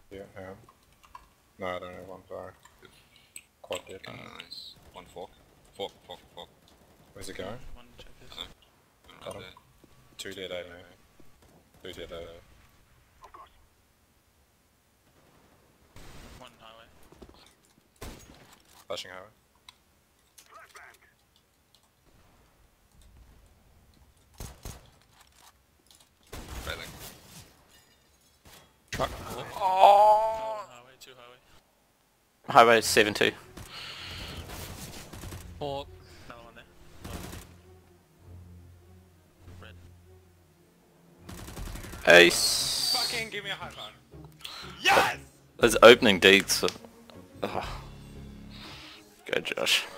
Yeah, yeah. No, I don't have one, sorry. Quad dead. Nice. One fork. Fork. Where's it going? One check this. Got him. 2 dead A, mate. 2 dead A. One highway. Flashing highway. Failing. Truck. Oh! Oh! One highway, two highway. Highway 7-2. Fork. Another one there. Red. Ace! Fucking give me a high five. Yes! Those opening deeds. Oh. Go Josh.